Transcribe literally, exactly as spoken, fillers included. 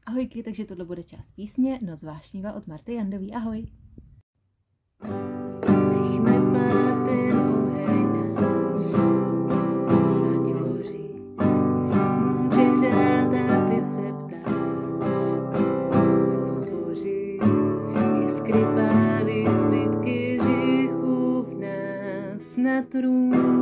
Ahojky, takže tohle bude část písně Noc vášnivá od Marty Jandový. Ahoj. Nechme plát ten oheň náš, ať hoří, může řád a ty se ptáš, co stvoří, jiskry pálí zbytky hříchů v nás na trůn.